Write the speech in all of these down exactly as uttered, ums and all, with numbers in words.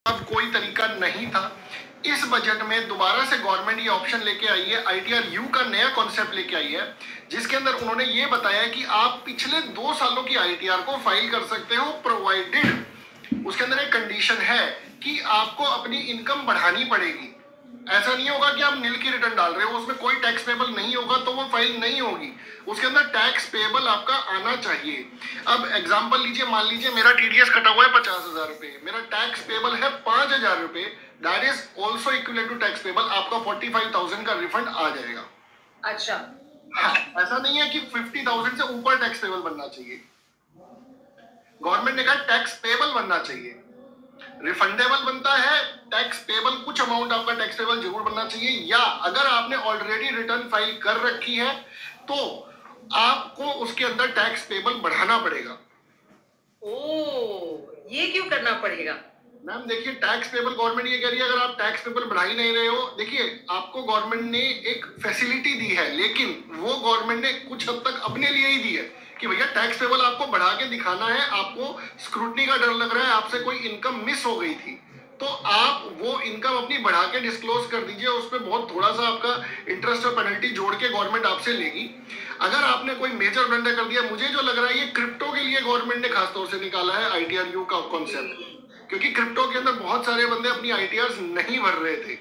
अब कोई तरीका नहीं था। इस बजट में दोबारा से गवर्नमेंट ये ऑप्शन लेके आई है, आईटीआर यू का नया कॉन्सेप्ट लेके आई है, जिसके अंदर उन्होंने ये बताया कि आप पिछले दो सालों की आईटीआर को फाइल कर सकते हो, प्रोवाइडेड उसके अंदर एक कंडीशन है कि आपको अपनी इनकम बढ़ानी पड़ेगी। ऐसा नहीं होगा कि आप नील की रिटर्न डाल रहे हो, उसमें कोई टैक्स पेबल नहीं होगा तो वो फाइल नहीं होगी, उसके अंदर टैक्स पेबल आपका आना चाहिए। अब एग्जांपल लीजिए, मान लीजिए मेरा टीडीएस कटा हुआ है पचास हजार रुपए, मेरा टैक्स पेबल है पांच हजार रुपए, that is also equal to tax payable, आपका फोर्टी फाइव थाउजेंड का रिफंड आ जाएगा। अच्छा, हाँ, ऐसा नहीं है कि फिफ्टी थाउजेंड से ऊपर टैक्स पेबल बनना चाहिए। गवर्नमेंट ने कहा टैक्स पेबल बनना चाहिए, रिफंडेबल बनता है, टैक्स पेबल कुछ अमाउंट आपका टैक्स पेबल जरूर बनना चाहिए, या अगर आपने ऑलरेडी रिटर्न फाइल कर रखी है तो आपको उसके अंदर टैक्स पेबल बढ़ाना पड़ेगा। ओ, ये क्यों करना पड़ेगा? मैम देखिए, टैक्स पेबल गवर्नमेंट ये कह रही है अगर आप टैक्स पेबल बढ़ा ही नहीं रहे हो, देखिए आपको गवर्नमेंट ने एक फैसिलिटी दी है, लेकिन वो गवर्नमेंट ने कुछ हद तक अपने लिए ही दी है कि भैया टैक्स पेबल आपको बढ़ा के दिखाना है, आपको स्क्रूटनी का डर लग रहा है, आपसे कोई इनकम मिस हो गई थी तो आप वो इनकम अपनी बढ़ा के डिस्क्लोज कर दीजिए, उस पर बहुत थोड़ा सा आपका इंटरेस्ट और पेनल्टी जोड़ के गवर्नमेंट आपसे लेगी। अगर आपने कोई मेजर ब्लंडर कर दिया, मुझे जो लग रहा है ये क्रिप्टो के लिए गवर्नमेंट ने खासतौर से निकाला है आईटीआर यू का कॉन्सेप्ट, क्योंकि क्रिप्टो के अंदर बहुत सारे बंदे अपनी आईटीआर नहीं भर रहे थे।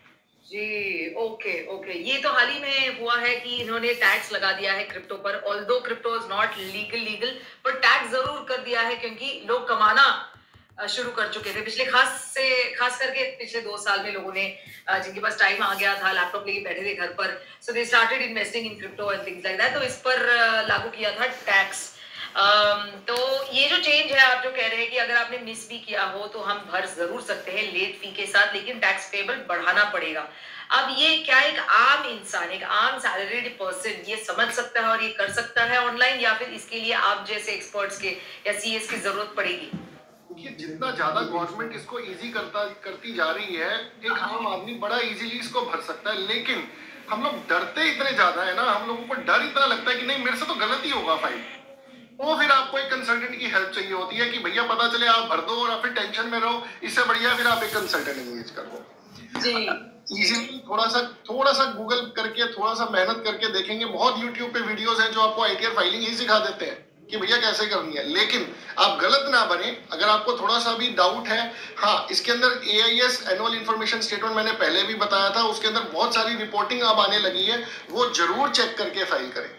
जी, ओके ओके, ये तो हाल ही में हुआ है कि इन्होंने टैक्स लगा दिया है क्रिप्टो पर, although crypto is not legal legal पर टैक्स जरूर कर दिया है, क्योंकि लोग कमाना शुरू कर चुके थे पिछले खास से खास करके पिछले दो साल में लोगों ने, जिनके पास टाइम आ गया था, लैपटॉप लेके बैठे थे घर पर, so they started investing in crypto and things like that, तो इस पर लागू किया था टैक्स। Um, तो ये जो चेंज है, आप जो कह रहे हैं कि अगर आपने मिस भी किया हो तो हम भर जरूर सकते हैं लेट फी के साथ, लेकिन टैक्स पेबल बढ़ाना पड़ेगा। अब ये क्या एक आम इंसान, एक आम सैलरीड पर्सन ये समझ सकता है और ये कर सकता है ऑनलाइन, या फिर इसके लिए आप जैसे एक्सपर्ट्स के या सीएस की जरूरत पड़ेगी? देखिए, जितना ज्यादा गवर्नमेंट इसको इजी करता करती जा रही है, एक आम आदमी बड़ा इजीली इसको भर सकता है, लेकिन हम लोग डरते इतने ज्यादा है ना, हम लोगों को डर इतना लगता है कि नहीं मेरे से तो गलत ही होगा फाइल, वो फिर आपको एक कंसल्टेंट की हेल्प चाहिए होती है कि भैया पता चले आप भर दो और आप फिर टेंशन में रहो, इससे बढ़िया फिर आप एक कंसल्टेंट एंगेज कर लो। जी, इजीली थोड़ा सा थोड़ा सा गूगल करके थोड़ा सा मेहनत करके देखेंगे, बहुत यूट्यूब पे वीडियोस हैं जो आपको आईटीआर फाइलिंग ही सिखा देते हैं कि भैया कैसे करनी है, लेकिन आप गलत ना बने। अगर आपको थोड़ा सा भी डाउट है, हाँ इसके अंदर एआईएस एनुअल इंफॉर्मेशन स्टेटमेंट मैंने पहले भी बताया था, उसके अंदर बहुत सारी रिपोर्टिंग अब आने लगी है, वो जरूर चेक करके फाइल करें।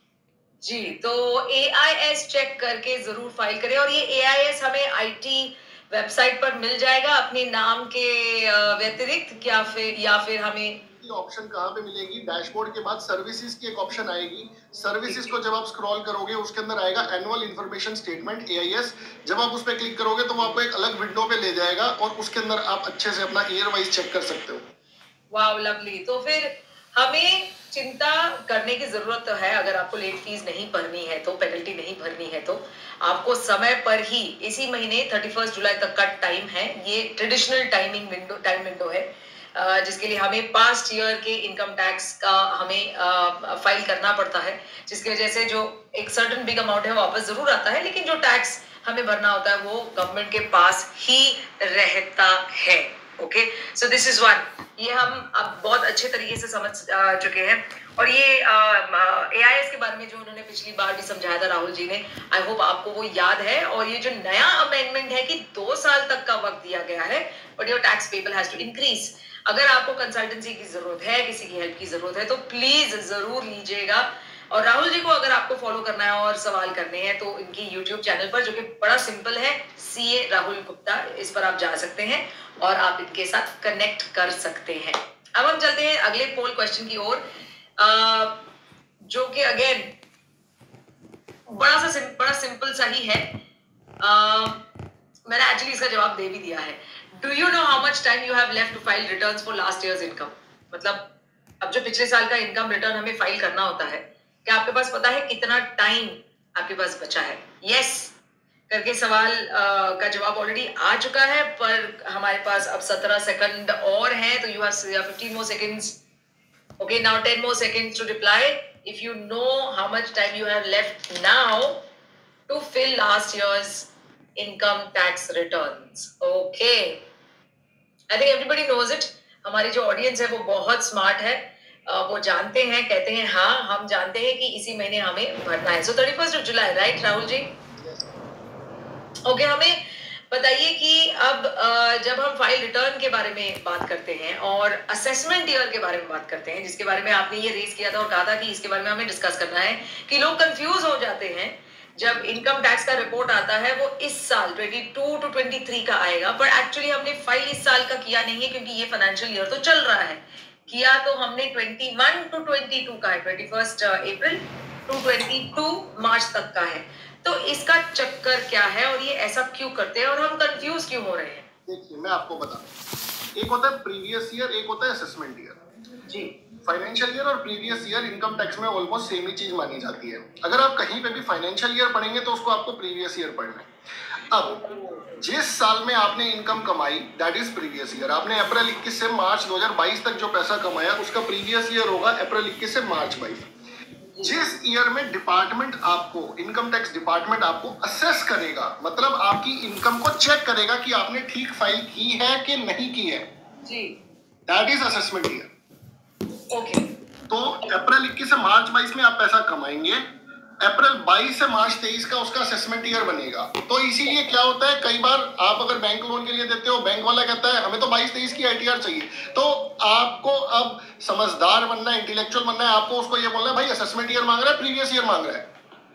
जी, तो एआईएस चेक करके जरूर फाइल करें, और ये एआईएस हमें आईटी वेबसाइट पर मिल जाएगा अपने नाम के व्यतिरिक्त, या फिर या फिर हमें ऑप्शन कहाँ पे मिलेगी? डैशबोर्ड के बाद सर्विसेज की एक ऑप्शन आएगी, सर्विसेज को जब आप स्क्रॉल करोगे उसके अंदर आएगा एनुअल इंफॉर्मेशन स्टेटमेंट एआईएस, जब आप उस पर क्लिक करोगे तो वो आपको एक अलग विंडो पे ले जाएगा और उसके अंदर आप अच्छे से अपना ईयर वाइज चेक कर सकते हो। Wow, lovely. तो फिर हमें चिंता करने की जरूरत तो है, अगर आपको लेट फीस नहीं भरनी है तो, पेनल्टी नहीं भरनी है तो आपको समय पर ही, इसी महीने थर्टी फर्स्ट जुलाई तक का टाइम है, ये traditional timing window time window है, जिसके लिए हमें पास्ट ईयर के इनकम टैक्स का हमें फाइल करना पड़ता है, जिसकी वजह से जो एक सर्टेन बिग अमाउंट है वापस जरूर आता है, लेकिन जो टैक्स हमें भरना होता है वो गवर्नमेंट के पास ही रहता है। Okay, so this is one, ये हम अब बहुत अच्छे तरीके से समझ uh, चुके हैं। और ये एआईएस के बारे में जो उन्होंने पिछली बार भी समझाया था राहुल जी ने, आई होप आपको वो याद है। और ये जो नया अमेंडमेंट है कि दो साल तक का वक्त दिया गया है, but your tax payable has to increase. अगर आपको कंसल्टेंसी की जरूरत है, किसी की हेल्प की जरूरत है, तो प्लीज जरूर लीजिएगा। और राहुल जी को अगर आपको फॉलो करना है और सवाल करने हैं तो इनकी यूट्यूब चैनल पर, जो कि बड़ा सिंपल है, सीए राहुल गुप्ता, इस पर आप जा सकते हैं और आप इनके साथ कनेक्ट कर सकते हैं। अब हम चलते हैं अगले पोल क्वेश्चन की ओर, जो कि अगेन बड़ा सा सिम, बड़ा सिंपल सा ही है। uh, मैंने एक्चुअली इसका जवाब दे भी दिया है। Do you know how much time you have left to file returns for last year's income? मतलब अब जो पिछले साल का इनकम रिटर्न हमें फाइल करना होता है, क्या आपके पास पता है कितना टाइम आपके पास बचा है? यस करके सवाल आ, का जवाब ऑलरेडी आ चुका है, पर हमारे पास अब सत्रह सेकंड और हैं, तो you have fifteen more seconds. Okay, now ten more seconds to reply if you know how much time you have left now to fill last year's income tax returns. Okay, I think everybody knows it. हमारी जो audience है वो बहुत smart है, uh, वो जानते हैं, कहते हैं हाँ हम जानते हैं कि इसी महीने हमें भरना है। So thirty first of July, right Rahul ji? Okay okay, हमें बताइए कि अब जब हम फाइल रिटर्न के बारे में बात करते हैं और असेसमेंट ईयर के बारे में बात करते हैं, जिसके बारे में आपने ये रेज किया था और कहा था कि इसके बारे में हमें डिस्कस करना है, कि लोग कंफ्यूज हो जाते हैं जब इनकम टैक्स का रिपोर्ट आता है वो इस साल बाईस टू तेईस का आएगा, पर एक्चुअली हमने फाइल इस साल का किया नहीं है क्योंकि ये फाइनेंशियल ईयर तो चल रहा है। किया तो हमने इक्कीस टू बाईस का है, इक्कीस अप्रैल टू बाईस मार्च तक का है। तो इसका चक्कर क्या है और ये ऐसा क्यों करते हैं और हम कंफ्यूज क्यों हो रहे हैं? देखिए मैं आपको बताता हूं, एक होता है प्रीवियस ईयर, एक होता है असेसमेंट ईयर जी। फाइनेंशियल ईयर और प्रीवियस ईयर इनकम टैक्स में ऑलमोस्ट सेम ही चीज मानी जाती है। अगर आप कहीं पे भी फाइनेंशियल ईयर पढ़ेंगे तो उसको आपको प्रीवियस ईयर पढ़ना है। अब जिस साल में आपने इनकम कमाई दैट इज प्रीवियस ईयर। आपने अप्रैल इक्कीस से मार्च दो हज़ार बाईस तक जो पैसा कमाया उसका प्रीवियस ईयर होगा अप्रैल इक्कीस से मार्च बाईस। जिस ईयर में डिपार्टमेंट आपको, इनकम टैक्स डिपार्टमेंट आपको असेस करेगा, मतलब आपकी इनकम को चेक करेगा कि आपने ठीक फाइल की है कि नहीं की है जी, that is assessment year. Okay, तो अप्रैल इक्कीस से मार्च बाईस में आप पैसा कमाएंगे, अप्रैल बाईस से मार्च तेईस का उसका असेसमेंट ईयर बनेगा। तो इसीलिए क्या होता है, कई बार आप अगर बैंक लोन के लिए देते हो, बैंक वाला कहता है हमें तो बाईस तेईस की आईटीआर चाहिए, तो आपको अब समझदार बनना है, इंटेलेक्चुअल बनना है, आपको उसको ये बोलना है भाई असेसमेंट ईयर मांग रहा है, प्रीवियस ईयर मांग रहा है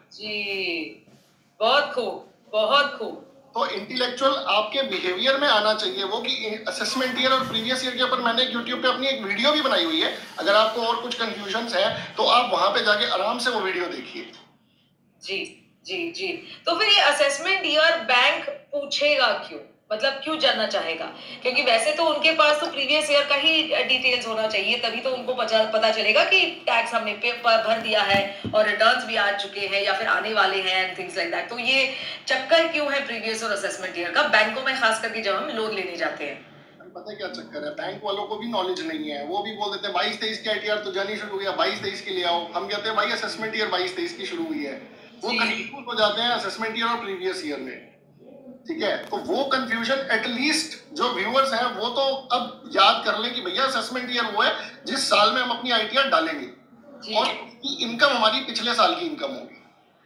जी। बहुत खूब, बहुत खूब। तो इंटेलेक्चुअल आपके बिहेवियर में आना चाहिए वो कि असेसमेंट ईयर और प्रीवियस ईयर के ऊपर मैंने यूट्यूब पे अपनी एक वीडियो भी बनाई हुई है। अगर आपको और कुछ कंफ्यूजन्स है तो आप वहां पे जाके आराम से वो वीडियो देखिए। जी जी जी। तो फिर ये असेसमेंट ईयर बैंक पूछेगा क्यों, मतलब क्यों जानना चाहेगा? क्योंकि वैसे तो उनके पास तो प्रीवियस ईयर का ही डिटेल्स होना चाहिए, तभी तो उनको पता चलेगा कि टैक्स हमने भर दिया है और रिटर्न्स भी आ चुके हैं या फिर आने वाले हैं एंड थिंग्स लाइक दैट। तो ये चक्कर क्यों है प्रीवियस और असेसमेंट ईयर का बैंकों में, खास करके जब हम लोन लेने जाते हैं? पता है क्या चक्कर है, बैंक वालों को भी नॉलेज नहीं है, वो भी बोल देते हैं बाईस तेईस की आईटीआर तो जानी शुरू हुई है, बाईस तेईस की ले आओ। हम कहते हैं भाई असेसमेंट ईयर बाईस तेईस की शुरू हुई है। वो कंफ्यूज हो जाते हैं असेसमेंट ईयर और प्रीवियस ईयर में, ठीक है? तो वो कंफ्यूजन एटलीस्ट जो व्यूअर्स हैं वो तो अब याद कर लें कि भैया असेसमेंट ईयर वो है जिस साल में हम अपनी आईटीआर डालेंगे और उसकी इनकम हमारी पिछले साल की इनकम होगी।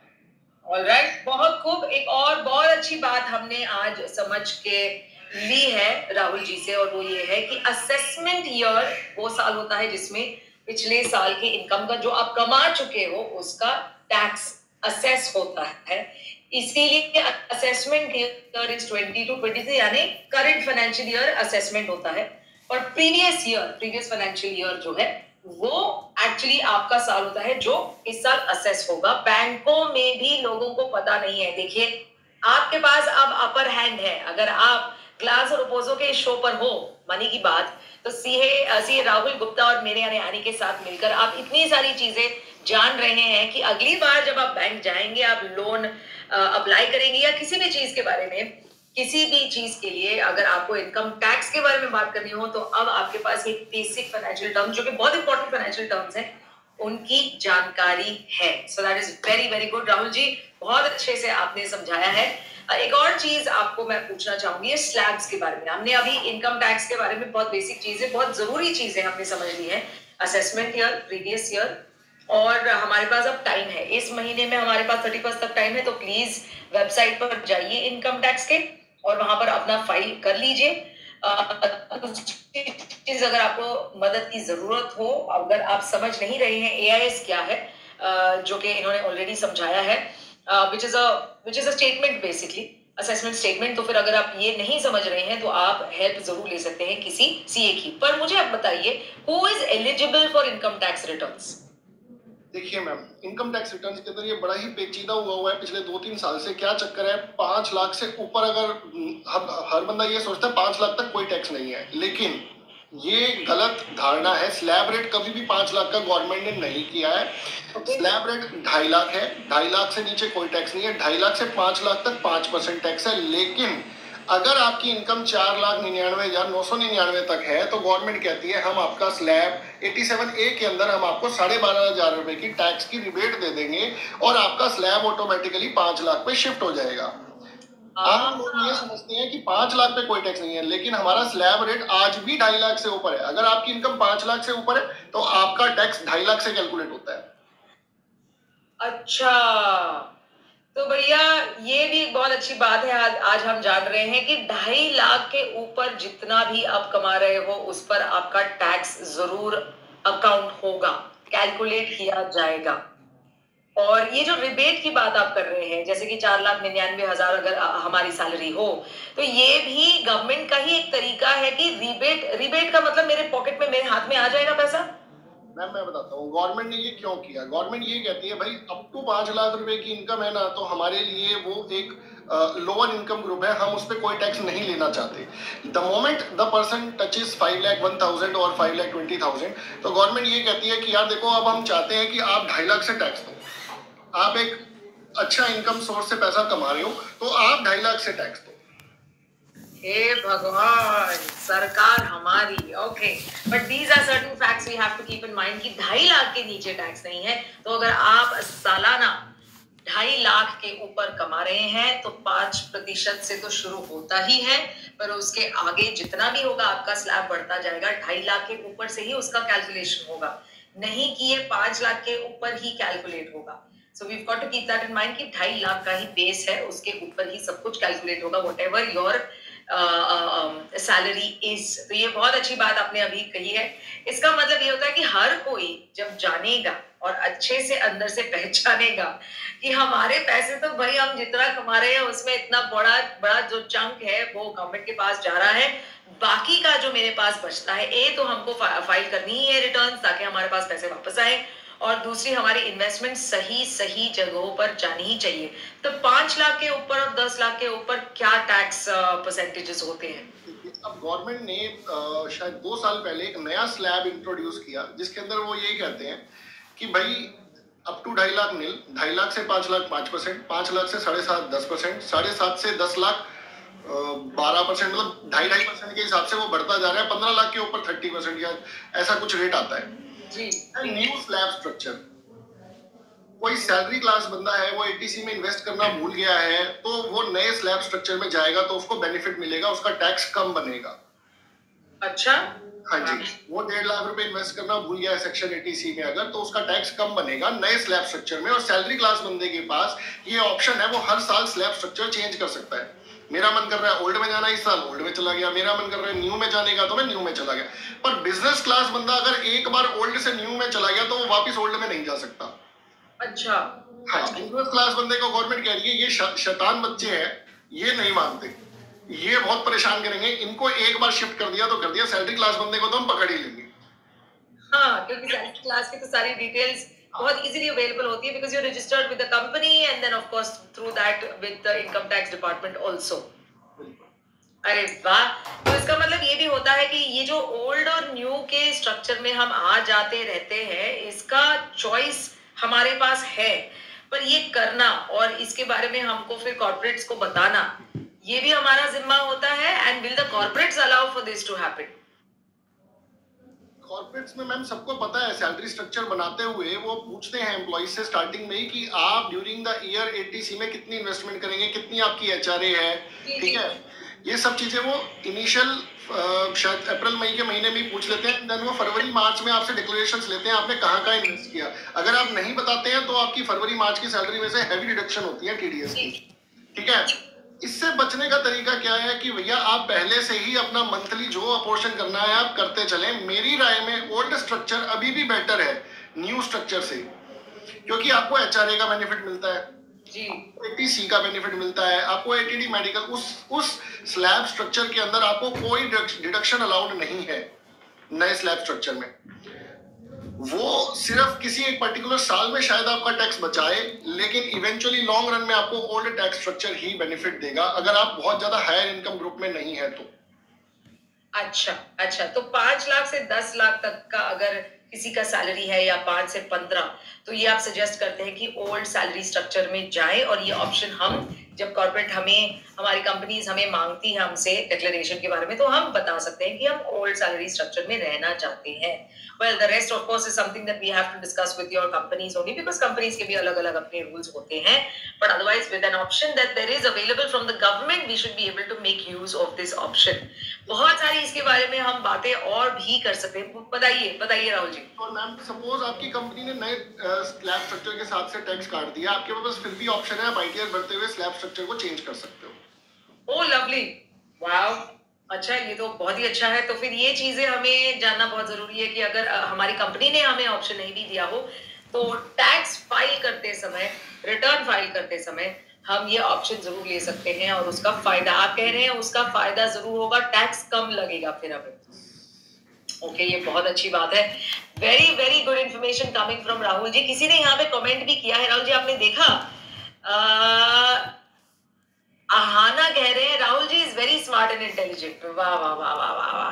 ऑलराइट, बहुत खूब। एक और बहुत अच्छी बात हमने आज समझ के ली है राहुल जी से, और वो ये है कि असेसमेंट ईयर वो साल होता है जिसमें पिछले साल की इनकम का जो आप कमा चुके हो उसका टैक्स असेस होता है। इसीलिए assessment year is twenty two twenty three, यानी करंट फाइनेंशियल ईयर असेसमेंट होता है, और previous year, previous financial year जो है वो एक्चुअली आपका साल होता है जो इस साल असेस होगा। बैंकों में भी लोगों को पता नहीं है। देखिए आपके पास अब अपर हैंड है, अगर आप क्लास और ओपोजो के शो पर हो मनी की बात, तो सीए सी राहुल गुप्ता और मेरे यानी आनी के साथ मिलकर आप इतनी सारी चीजें जान रहे हैं कि अगली बार जब आप बैंक जाएंगे, आप लोन अप्लाई करेंगे या किसी भी चीज के बारे में, किसी भी चीज के लिए अगर आपको इनकम टैक्स के बारे में बात करनी हो, तो अब आपके पास एक बेसिक फाइनेंशियल टर्म जो कि बहुत इंपॉर्टेंट फाइनेंशियल टर्म्स हैं उनकी जानकारी है। So that is very very good Rahul ji, बहुत अच्छे से आपने समझाया है। एक और चीज आपको मैं पूछना चाहूंगी स्लैब्स के बारे में। हमने अभी इनकम टैक्स के बारे में बहुत बेसिक चीजें, बहुत जरूरी चीजें हमने समझ ली है, असेसमेंट ईयर, प्रीवियस ईयर, और हमारे पास अब टाइम है, इस महीने में हमारे पास थर्टी फर्स्ट तक टाइम है, तो प्लीज वेबसाइट पर जाइए इनकम टैक्स के और वहां पर अपना फाइल कर लीजिए। चीज अगर आपको मदद की जरूरत हो, अगर आप समझ नहीं रहे हैं एआईएस क्या है, जो कि इन्होंने ऑलरेडी समझाया है, which is a which is a statement basically, assessment statement, तो फिर अगर आप ये नहीं समझ रहे हैं तो आप हेल्प जरूर ले सकते हैं किसी सीए की। पर मुझे आप बताइए, who is eligible for income tax returns? देखिए मैम, इनकम टैक्स रिटर्न के अंदर ये बड़ा ही पेचीदा हुआ हुआ है पिछले दो तीन साल से। क्या चक्कर है, पांच लाख से ऊपर अगर हर, हर बंदा ये सोचता है पांच लाख तक कोई टैक्स नहीं है, लेकिन ये गलत धारणा है। स्लैब रेट कभी भी पांच लाख का गवर्नमेंट ने नहीं किया है। स्लैब रेट ढाई लाख है, ढाई लाख से नीचे कोई टैक्स नहीं है, ढाई लाख से पांच लाख तक पांच परसेंट टैक्स है। लेकिन अगर आपकी इनकम चार लाख निन्यानवे हजार नौ सौ निन्यानवे तक है तो गवर्नमेंट कहती है हम आपका स्लैब सत्तासी ए के अंदर हम आपको साढ़े बारह हजार रुपए की टैक्स की रिबेट दे देंगे और आपका स्लैब ऑटोमेटिकली पांच लाख पे शिफ्ट हो जाएगा। आम लोग ये समझते हैं कि पांच लाख पे कोई टैक्स नहीं है, लेकिन हमारा स्लैब रेट आज भी ढाई लाख से ऊपर है। अगर आपकी इनकम पांच लाख से ऊपर है तो आपका टैक्स ढाई लाख से कैलकुलेट होता है। अच्छा, तो भैया ये भी एक बहुत अच्छी बात है, आज आज हम जान रहे हैं कि ढाई लाख के ऊपर जितना भी आप कमा रहे हो उस पर आपका टैक्स जरूर अकाउंट होगा, कैलकुलेट किया जाएगा। और ये जो रिबेट की बात आप कर रहे हैं, जैसे कि चार लाख निन्यानवे हजार अगर हमारी सैलरी हो, तो ये भी गवर्नमेंट का ही एक तरीका है कि रिबेट रिबेट का मतलब मेरे पॉकेट में, मेरे हाथ में आ जाएगा पैसा। मैम मैं बताता हूँ गवर्नमेंट ने ये क्यों किया। गवर्नमेंट ये कहती है भाई अप टू पांच लाख रुपए की इनकम है ना, तो हमारे लिए वो एक लोअर इनकम ग्रुप है, हम उस पर कोई टैक्स नहीं लेना चाहते। The moment the person touches five lakh one thousand और फाइव लाख ट्वेंटी थाउजेंड, तो गवर्नमेंट ये कहती है कि यार देखो अब हम चाहते हैं कि आप ढाई लाख से टैक्स दो। आप एक अच्छा इनकम सोर्स से पैसा कमा रहे हो तो आप ढाई लाख से टैक्स दो। हे भगवान, सरकार हमारी। Okay, but these are certain facts we have to keep in mind कि ढाई लाख के नीचे टैक्स नहीं है। तो अगर आप सालाना ढाई लाख के ऊपर कमा रहे हैं तो पांच प्रतिशत से तो शुरू होता ही है, पर उसके आगे जितना भी होगा आपका स्लैब बढ़ता जाएगा। ढाई लाख के ऊपर से ही उसका कैलकुलेशन होगा, नहीं कि ये पांच लाख के ऊपर ही कैलकुलेट होगा। So we got to keep that in mind कि ढाई लाख का ही बेस है, उसके ऊपर ही सब कुछ कैलकुलेट होगा, whatever your salary is. तो ये बहुत अच्छी बात आपने अभी कही है। इसका मतलब ये होता है कि हर कोई जब जानेगा और अच्छे से अंदर से पहचानेगा कि हमारे पैसे तो भाई हम जितना कमा रहे हैं उसमें इतना बड़ा बड़ा जो चंक है वो गवर्नमेंट के पास जा रहा है, बाकी का जो मेरे पास बचता है ए तो हमको फा, फाइल करनी ही है रिटर्न, ताकि हमारे पास पैसे वापस आए, और दूसरी हमारी इन्वेस्टमेंट सही सही जगहों पर जानी ही चाहिए। तो पांच लाख के ऊपर और दस लाख के ऊपर क्या टैक्स परसेंटेजेस होते हैं? अब गवर्नमेंट ने uh, शायद दो साल पहले एक नया स्लैब इंट्रोड्यूस किया, जिसके अंदर वो यही कहते हैं कि भाई अप टू ढाई लाख नील, ढाई लाख से पांच लाख पांच परसेंट, पांच लाख से साढ़े सात दस परसेंट, साढ़े सात से दस लाख बारह परसेंट, मतलब ढाई ढाई परसेंट के हिसाब से वो बढ़ता जा रहा है। पंद्रह लाख के ऊपर थर्टी परसेंट या ऐसा कुछ रेट आता है जी। न्यू स्लैब स्ट्रक्चर, कोई सैलरी क्लास बंदा है वो एटीसी में इन्वेस्ट करना भूल गया है तो वो नए स्लैब स्ट्रक्चर में जाएगा तो उसको बेनिफिट मिलेगा, उसका टैक्स कम बनेगा। अच्छा, हाँ जी, वो डेढ़ लाख रुपए इन्वेस्ट करना भूल गया है सेक्शन एटीसी में अगर, तो उसका टैक्स कम बनेगा नए स्लैब स्ट्रक्चर में। और सैलरी क्लास बंदे के पास ये ऑप्शन है, वो हर साल स्लैब स्ट्रक्चर चेंज कर सकता है। मेरा मन कर रहा है ओल्ड में जाना, इस साल ओल्ड में चला गया, मेरा मन कर रहा है न्यू में जाने का तो मैं न्यू में चला गया। पर बिजनेस क्लास बंदा अगर एक बार ओल्ड से न्यू में चला गया तो वो वापस ओल्ड में नहीं जा सकता। अच्छा, हाँ, बिजनेस क्लास बंदे को गवर्नमेंट कह रही है ये शैतान बच्चे हैं, ये नहीं मानते, ये बहुत परेशान करेंगे, इनको एक बार शिफ्ट कर दिया तो कर दिया, सैलरी क्लास बंदे को तो हम पकड़ ही लेंगे। हाँ, क्योंकि सैलरी क्लास की तो सारी डिटेल्स बहुत इजीली अवेलेबल होती है, because you are registered with the company and then of course through that with the income tax department also. अरे वाह, तो इसका मतलब ये भी होता है कि ये जो ओल्ड और न्यू के स्ट्रक्चर में हम आ जाते रहते हैं, इसका चॉइस हमारे पास है, पर ये करना और इसके बारे में हमको फिर कॉर्पोरेट्स को बताना, ये भी हमारा जिम्मा होता है। And will the corporates allow for this to happen? Corporates में मैम सबको पता है, सैलरी स्ट्रक्चर बनाते हुए वो पूछते हैं एम्प्लॉइज से स्टार्टिंग में ही कि आप ड्यूरिंग द ईयर एटीसी में कितनी इन्वेस्टमेंट करेंगे, कितनी आपकी एचआरए है, ठीक है, ये सब चीजें वो इनिशियल शायद अप्रैल मई के महीने में पूछ लेते हैं। देन वो फरवरी मार्च में आपसे डिक्लेरेशंस लेते हैं आपने कहाँ कहाँ इन्वेस्ट किया। अगर आप नहीं बताते हैं तो आपकी फरवरी मार्च की सैलरी में से हैवी डिडक्शन होती है टीडीएस की, ठीक है। इससे बचने का तरीका क्या है कि भैया आप पहले से ही अपना मंथली जो अपोर्शन करना है आप करते चलें। मेरी राय में ओल्ड स्ट्रक्चर अभी भी बेटर है न्यू स्ट्रक्चर से, क्योंकि आपको एचआरए का बेनिफिट मिलता है जी, एटीसी का बेनिफिट मिलता है, आपको एटीडी मेडिकल, उस उस स्लैब स्ट्रक्चर के अंदर आपको कोई डिडक्शन अलाउड नहीं है नए स्लैब स्ट्रक्चर में। वो सिर्फ किसी एक पर्टिकुलर साल में शायद आपका टैक्स बचाए, लेकिन इवेंचुअली लॉन्ग रन में आपको ओल्ड टैक्स स्ट्रक्चर ही बेनिफिट देगा अगर आप बहुत ज्यादा हायर इनकम ग्रुप में नहीं है तो। अच्छा अच्छा, तो पांच लाख से दस लाख तक का अगर किसी का सैलरी है या पांच से पंद्रह, तो ये आप सजेस्ट करते हैं कि ओल्ड सैलरी स्ट्रक्चर में जाए और ये ऑप्शन हम जब कॉर्पोरेट हमें, हमारी कंपनीज हमें मांगती है हमसे डिक्लेरेशन के बारे में, तो हम बता सकते हैं कि हम ओल्ड सैलरी स्ट्रक्चर में रहना चाहते हैं. Well, the rest of course is something that we have to discuss with your companies only, because companies के भी अलग-अलग अपने rules होते हैं. But otherwise, with an option that there is available from the government, we should be able to make use of this option. बहुत सारी इसके बारे में हम बातें और भी कर सकते हैं. बताइए, बताइए राहुल जी. और मैम, सपोज आपकी कंपनी ने नए स्लैब स्ट्रक्चर के साथ से टैक्स काट दिया, आपके पास फिर भी ऑप्शन है, आप आईटीआर भरते हुए स्लैब स्ट्रक्चर को चेंज कर सकते हो. ओह लवली, वाओ, अच्छा, ये तो बहुत ही अच्छा है. तो फिर ये चीजें हमें जानना बहुत जरूरी है कि अगर हमारी कंपनी ने हमें ऑप्शन नहीं भी दिया हो, तो टैक्स फाइल करते समय, रिटर्न फाइल करते समय हम ये ऑप्शन जरूर ले सकते हैं और उसका फायदा, आप कह रहे हैं उसका फायदा जरूर होगा, टैक्स कम लगेगा फिर हमें. ओके okay, ये बहुत अच्छी बात है. Very very good information coming from Rahul ji. किसी ने यहाँ पे कमेंट भी किया है, राहुल जी आपने देखा? आ, आहाना कह रहे हैं Rahul ji is very smart and intelligent. वाह वाह वाह वाह वाह वाह.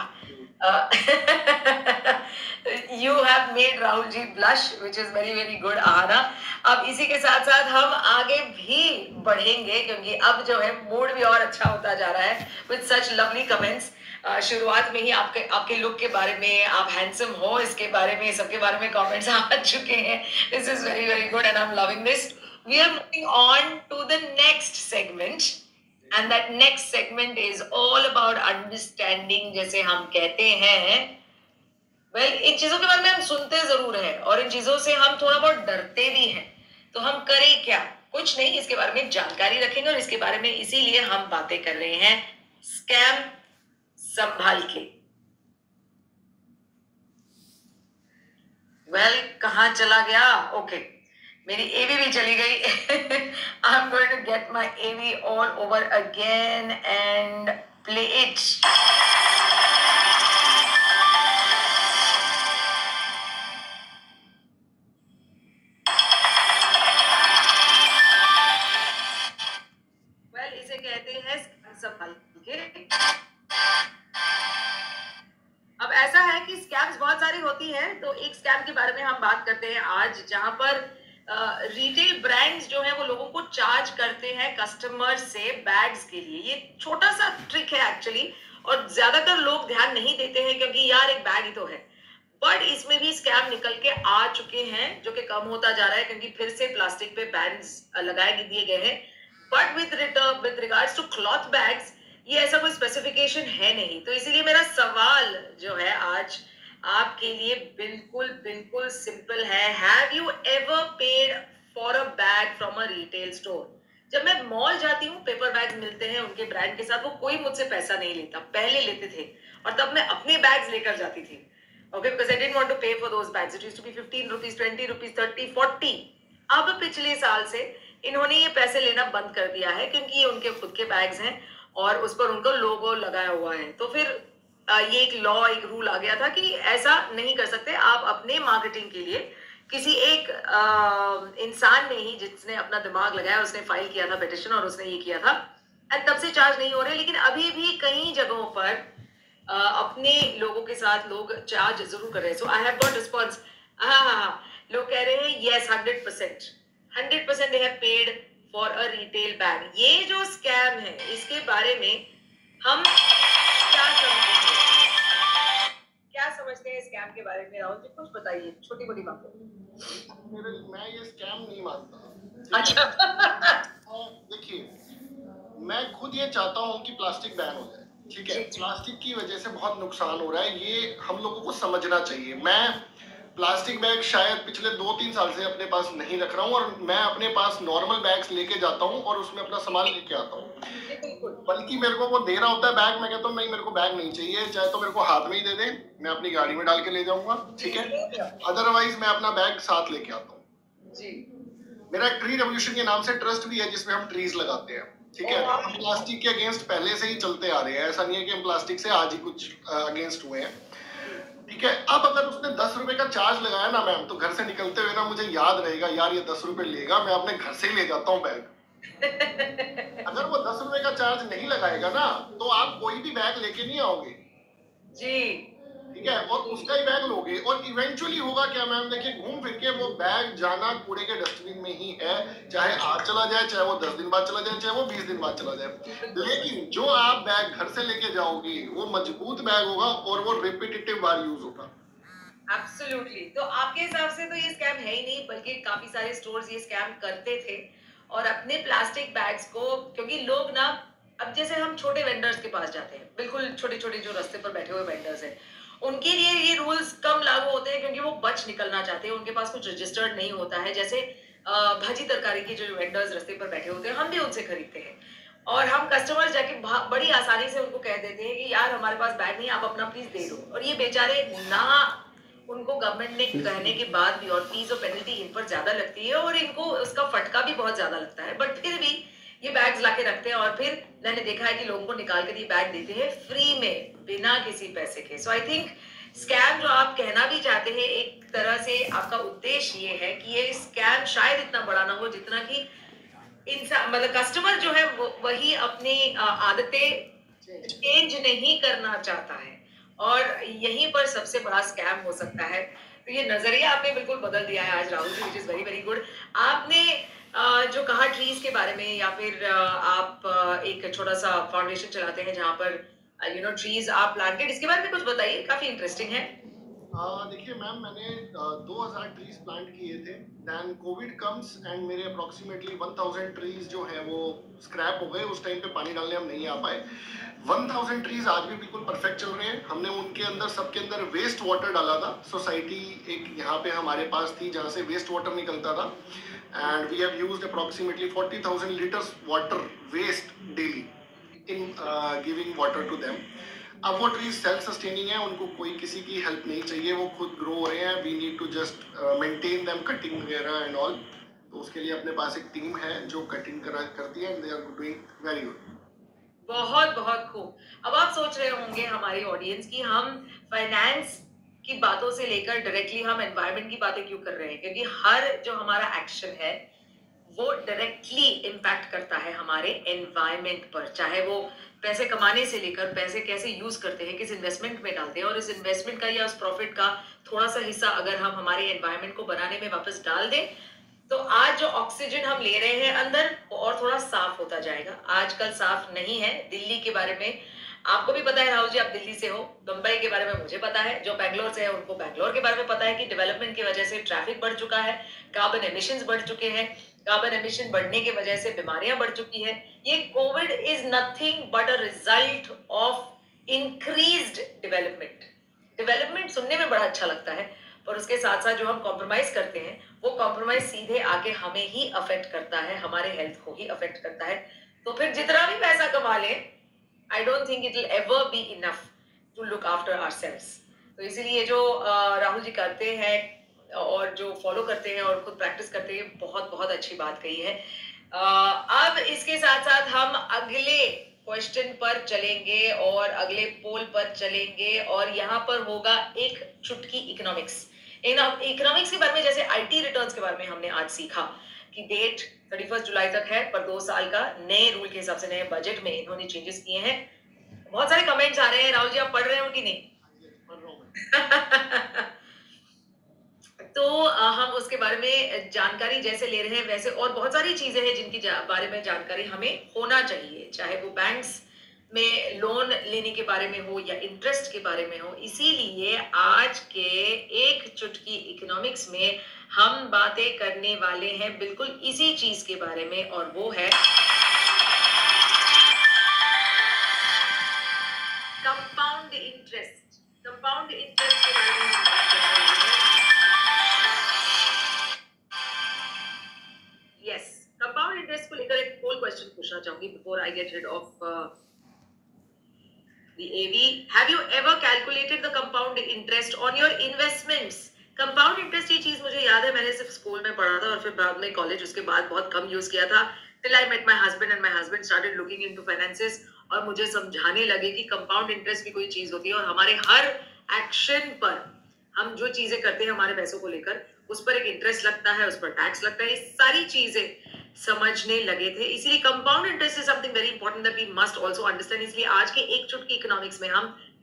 You have made Rahul ji blush, which is very very good Aahana. अब इसी के साथ साथ हम आगे भी बढ़ेंगे, क्योंकि अब जो है मूड भी और अच्छा होता जा रहा है विद सच लवली कमेंट्स. शुरुआत में ही आपके आपके लुक के बारे में, आप हैंडसम हो इसके बारे में, सबके बारे में कमेंट्स आ चुके हैं. This is very very good and I am loving this. We are moving on to the next segment, and that next segment is all about understanding. जैसे हम कहते हैं, well, इन चीजों के बारे में हम सुनते जरूर हैं और इन चीजों से हम थोड़ा बहुत डरते भी हैं. तो हम करें क्या? कुछ नहीं, इसके बारे में जानकारी रखेंगे और इसके बारे में इसीलिए हम बातें कर रहे हैं. स्कैम संभाल के. वेल well, कहाँ चला गया? Okay okay. मेरी एवी भी चली गई. I am going to get my AV all over again and play it. Well, इसे कहते हैं संभाल के. अब ऐसा है कि स्कैम्स बहुत सारी होती हैं, तो एक स्कैम के बारे में हम बात करते हैं आज, जहां पर रिटेल uh, ब्रांड्स जो है वो लोगों को चार्ज करते हैं कस्टमर से बैग्स के लिए. ये छोटा सा ट्रिक है एक्चुअली, और ज्यादातर लोग ध्यान नहीं देते हैं क्योंकि यार एक बैग ही तो है. बट इसमें भी स्कैम निकल के आ चुके हैं, जो कि कम होता जा रहा है क्योंकि फिर से प्लास्टिक पे बैन्स लगाए दिए गए हैं. But with return with regards to cloth bags, ये ऐसा कोई स्पेसिफिकेशन है नहीं. तो इसीलिए मेरा सवाल जो है आज आपके लिए बिल्कुल बिल्कुल सिंपल है. Have you ever paid for a bag from a retail store? जब मैं मॉल जाती हूँ, पेपर बैग्स मिलते हैं उनके ब्रांड के साथ, वो कोई मुझसे पैसा नहीं लेता. पहले लेते थे और तब मैं अपने बैग्स लेकर जाती थी. Okay, because I didn't want to pay for those bags. It used to be fifteen rupees, twenty rupees, thirty, forty. अब पिछले साल से इन्होंने ये पैसे लेना बंद कर दिया है क्योंकि ये उनके खुद के बैग्स हैं और उस पर उनको लोगो लगाया हुआ है. तो फिर ये एक लॉ, एक रूल आ गया था कि ऐसा नहीं कर सकते. आप अपने मार्केटिंग के लिए किसी एक आ, इंसान ने ही, जिसने अपना दिमाग लगाया, उसने फाइल किया था पिटिशन और उसने ये किया था, एंड तब से चार्ज नहीं हो रहे. लेकिन अभी भी कई जगहों पर आ, अपने लोगों के साथ लोग चार्ज जरूर कर रहे हैं. So I have got response. हाँ हाँ हाँ, लोग कह रहे हैं yes, hundred percent hundred percent they have paid for a retail bag. ये जो स्कैम है, इसके बारे में हम क्या समझते हैं? क्या समझते हैं स्कैम के बारे में? राहुल जी कुछ बताइए, छोटी बड़ी बातें. मेरे मैं ये स्कैम नहीं मानता. अच्छा. देखिए, मैं खुद ये चाहता हूँ कि प्लास्टिक बैन हो जाए. ठीक है, प्लास्टिक की वजह से बहुत नुकसान हो रहा है, ये हम लोगों को समझना चाहिए. मैं प्लास्टिक बैग शायद पिछले दो तीन साल से अपने पास नहीं रख रहा हूँ और मैं अपने पास नॉर्मल बैग्स लेके जाता हूँ और उसमें अपना सामान लेके आता हूँ. बल्कि मेरे को वो दे रहा होता है बैग, मैं कहता हूँ नहीं, मेरे को बैग नहीं चाहिए, चाहे तो मेरे को हाथ में ही दे दे, मैं अपनी गाड़ी में डाल के ले जाऊंगा. ठीक है, अदरवाइज मैं अपना बैग साथ लेके आता हूँ जी. मेरा एक ट्री रेवोल्यूशन के नाम से ट्रस्ट भी है जिसमें हम ट्रीज लगाते हैं. ठीक है, हम प्लास्टिक के अगेंस्ट पहले से ही चलते आ रहे हैं. ऐसा नहीं है कि हम प्लास्टिक से आज ही कुछ अगेंस्ट हुए हैं. ठीक है, अब अगर उसने दस रुपए का चार्ज लगाया ना मैम, तो घर से निकलते हुए ना मुझे याद रहेगा, यार ये दस रुपए लेगा, मैं अपने घर से ही ले जाता हूँ बैग. अगर वो दस रुपए का चार्ज नहीं लगाएगा ना, तो आप कोई भी बैग लेके नहीं आओगे जी. ठीक है, और उसका ही बैग लोगे और इवेंचुअली होगा क्या मैम, देखिए घूम फिर के वो बैग जाना कूड़े के डस्टबिन में ही है, चाहे आज चला जाए, चाहे वो दस दिन बाद चला जाए, चाहे वो बीस दिन बाद चला जाए। लेकिन जो आप बैग घर से लेके जाओगी वो मजबूत बैग होगा और वो रिपीटेटिव बार यूज होगा। एब्सोल्युटली। तो आपके हिसाब से तो ये स्कैम है ही नहीं, बल्कि काफी सारे स्टोर्स ये स्कैम करते थे और अपने प्लास्टिक बैग्स को, क्योंकि लोग ना, अब जैसे हम छोटे वेंडर्स के पास जाते हैं, बिल्कुल छोटे छोटे जो रास्ते पर बैठे हुए वेंडर्स हैं, उनके लिए ये रूल्स कम लागू होते हैं क्योंकि वो बच निकलना चाहते हैं, उनके पास कुछ रजिस्टर्ड नहीं होता है। जैसे अ, भाजी तरकारी के जो वेंडर्स रास्ते पर बैठे होते हैं, हम भी उनसे खरीदते हैं और हम कस्टमर्स जाके भा- बड़ी आसानी से उनको कह देते हैं कि यार हमारे पास बैग नहीं, आप अपना प्लीज दे दो, और ये बेचारे ना, उनको गवर्नमेंट ने कहने के बाद भी, और फीस और पेनल्टी इन पर ज्यादा लगती है और इनको उसका फटका भी बहुत ज्यादा लगता है, बट फिर भी ये बैग्स लाके रखते हैं और फिर मैंने देखा है कि लोगों को निकाल कर ये बैग देते हैं फ्री में बिना किसी पैसे के। सो आई थिंक स्कैम जो आप कहना भी चाहते हैं, एक तरह से आपका उद्देश्य ये है कि ये स्कैम शायद इतना बड़ा ना हो जितना कि इंसान, मतलब कस्टमर जो है वो वही अपनी अ, आदतें चेंज नहीं करना चाहता है, और यहीं पर सबसे बड़ा स्कैम हो सकता है। तो ये नजरिया आपने बिल्कुल बदल दिया है आज Rahul ji, which is very very good. आपने अ, जो कहा ट्रीज के बारे में, या फिर अ, आप अ, एक छोटा सा फाउंडेशन चलाते हैं जहां पर यू नो ट्रीज आप प्लांटेड, इसके बारे में कुछ बताइए, काफी इंटरेस्टिंग है। आ, देखिए मैम, मैंने दो हज़ार ट्रीज प्लांट किए थे, देन कोविड कम्स एंड मेरे अप्रोक्सीमेटली वन थाउज़ेंड ट्रीज जो है वो स्क्रैप हो गए। उस टाइम पे पानी डालने हम नहीं आ पाए। वन थाउज़ेंड ट्रीज आज भी बिल्कुल परफेक्ट चल रहे हैं। हमने उनके अंदर, सबके अंदर वेस्ट वाटर डाला था। सोसाइटी एक यहाँ पे हमारे पास थी जहाँ से वेस्ट वाटर निकलता था, and we have used approximately forty thousand litres water waste daily in giving water to them. अब वो ट्रीज सेल्फ सस्टेनिंग है, उनको कोई किसी की हेल्प नहीं चाहिए, वो खुद ग्रो हो रहे हैं। We need to just maintain them, cutting वगैरह एंड ऑल। तो उसके लिए अपने पास एक टीम है जो कटिंग करा करती है, and they are doing very good. बहुत बहुत खूब। अब आप सोच रहे होंगे हमारी ऑडियंस की, हम फाइनेंस की बातों से लेकर डायरेक्टली हम एनवायरनमेंट की बातें क्यों कर रहे हैं, क्योंकि हर जो हमारा एक्शन है वो डायरेक्टली इम्पैक्ट करता है हमारे एनवायरनमेंट पर, चाहे वो पैसे कमाने से लेकर पैसे कैसे यूज करते हैं, किस इन्वेस्टमेंट में डालते हैं, और इस इन्वेस्टमेंट का या उस प्रॉफिट का थोड़ा सा हिस्सा अगर हम हमारे एनवायरनमेंट को बनाने में वापस डाल दें, तो आज जो ऑक्सीजन हम ले रहे हैं अंदर वो और थोड़ा साफ होता जाएगा। आजकल साफ नहीं है। दिल्ली के बारे में आपको भी पता है राहुल जी, आप दिल्ली से हो। मुंबई के बारे में मुझे पता है, जो बैंगलोर से है उनको बैंगलोर के बारे में पता है कि डेवलपमेंट की वजह से ट्रैफिक बढ़ चुका है, कार्बन एमिशंस बढ़ चुके हैं, कार्बन एमिशन बढ़ने की वजह से बीमारियां बढ़ चुकी है। ये Covid is nothing but a result of increased development. Development सुनने में बड़ा अच्छा लगता है, पर उसके साथ साथ जो हम कॉम्प्रोमाइज करते हैं वो कॉम्प्रोमाइज सीधे आके हमें ही अफेक्ट करता है, हमारे हेल्थ को ही अफेक्ट करता है। तो फिर जितना भी पैसा कमा लें, I don't think it will ever be enough to look after ourselves. तो इसीलिए जो अ, राहुल जी करते हैं और जो फॉलो करते हैं और खुद प्रैक्टिस करते हैं, बहुत बहुत अच्छी बात कही है। अ, अब इसके साथ साथ हम अगले क्वेश्चन पर चलेंगे और अगले पोल पर चलेंगे, और यहाँ पर होगा एक चुटकी इकोनॉमिक्स। इकोनॉमिक्स के बारे में, जैसे आईटी रिटर्न्स के बारे में हमने आज सीखा कि डेट थर्टी फर्स्ट जुलाई तक है, पर दो साल का नए रूल के हिसाब से नए बजट में इन्होंने चेंजेस किए हैं। बहुत सारे कमेंट्स आ रहे हैं, राहुल जी आप पढ़ रहे हो कि नहीं? तो अ, हम उसके बारे में जानकारी जैसे ले रहे हैं, वैसे और बहुत सारी चीजें हैं जिनकी बारे में जानकारी हमें होना चाहिए, चाहे वो बैंक्स में लोन लेने के बारे में हो या इंटरेस्ट के बारे में हो। इसीलिए आज के एक चुटकी इकोनॉमिक्स में हम बातें करने वाले हैं बिल्कुल इसी चीज के बारे में, और वो है कंपाउंड इंटरेस्ट। कंपाउंड इंटरेस्ट के बारे में हम बात करने वाले हैं। यस, कंपाउंड इंटरेस्ट को लेकर एक पोल क्वेश्चन पूछना चाहूंगी before I get rid of the A V. Have you ever calculated the compound interest on your investments? Compound interest ये चीज मुझे याद है, मैंने सिर्फ स्कूल में पढ़ा था और फिर बाद में कॉलेज, उसके बाद बहुत कम यूज किया था, till I met my husband and my husband started looking into finances, और मुझे समझाने लगे कि कंपाउंड इंटरेस्ट भी कोई चीज होती है और हमारे हर एक्शन पर, हम जो चीजें करते हैं हमारे पैसों को लेकर, उस पर एक इंटरेस्ट लगता है, उस पर टैक्स लगता है, ये सारी चीजें समझने लगे थे। इसीलिए compound interest is something very important that we must also understand. इसलिए आज के एक चुटकी इकोनॉमिक्स में हम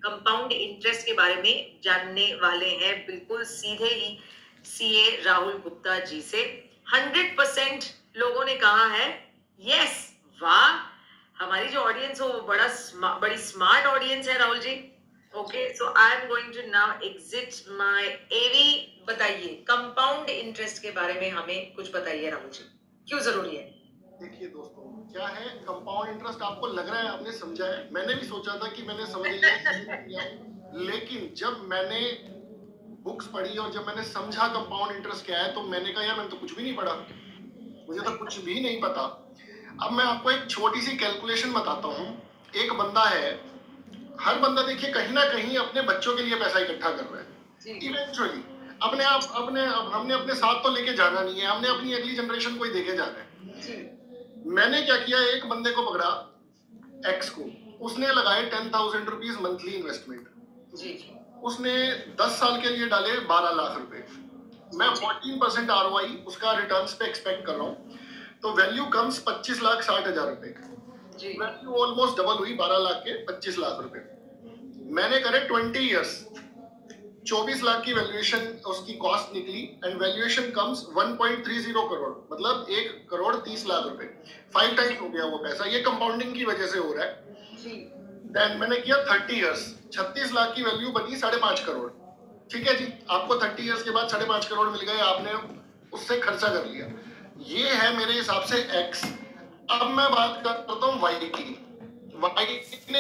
कंपाउंड इंटरेस्ट के बारे में जानने वाले हैं बिल्कुल सीधे ही सीए राहुल गुप्ता जी से। हंड्रेड परसेंट लोगों ने कहा है यस, वाह, हमारी जो ऑडियंस हो वो बड़ा स्मा, बड़ी स्मार्ट ऑडियंस है Rahul ji. Okay, so I am going to now exit my AV. बताइए कंपाउंड इंटरेस्ट के बारे में हमें कुछ बताइए राहुल जी, क्यों जरूरी है? देखिए दोस्तों, क्या है कंपाउंड इंटरेस्ट, आपको लग रहा है आपने समझा है, मैंने भी सोचा था कि मैंने समझ लिया लेकिन जब मैंने बुक्स पढ़ी और जब मैंने समझा कंपाउंड इंटरेस्ट क्या है तो मैंने कहा यार मैंने तो कुछ भी नहीं पढ़ा, मुझे तो कुछ भी नहीं पता। अब मैं आपको एक छोटी सी कैलकुलेशन बताता हूँ। एक बंदा है, हर बंदा देखिए कहीं ना कहीं अपने बच्चों के लिए पैसा इकट्ठा कर रहा है इवेंचुअली। अपने आप अपने अब हमने अपने साथ तो लेके जाना नहीं है, हमने अपनी अगली जनरेशन को ही देखे जाना है। मैंने क्या किया, एक बंदे को पकड़ा एक्स को, उसने लगाए ten thousand rupees monthly investment, उसने दस साल के लिए डाले बारह लाख रुपए। मैं फोर्टीन परसेंट आरओआई उसका रिटर्न्स पे एक्सपेक्ट कर रहा हूँ, तो वैल्यू कम्स पच्चीस लाख साठ हजार रुपए। वैल्यू ऑलमोस्ट डबल हुई, बारह लाख के पच्चीस लाख रुपए। मैंने करे ट्वेंटी इयर्स, चौबीस लाख की वैल्यूएशन उसकी कॉस्ट निकली and valuation comes one point three zero crore, मतलब एक करोड़ तीस लाख रुपए। फाइव टाइम्स हो गया वो पैसा, ये कंपाउंडिंग की वजह से हो रहा है। देन मैंने किया थर्टी इयर्स, छत्तीस लाख की वैल्यू बनी साढ़े पांच करोड़। ठीक है जी, आपको थर्टी इयर्स के बाद साढ़े पांच करोड़ मिल गए, आपने उससे खर्चा कर लिया। ये है मेरे हिसाब से एक्स। अब मैं बात करता हूँ वाई की। वाई ने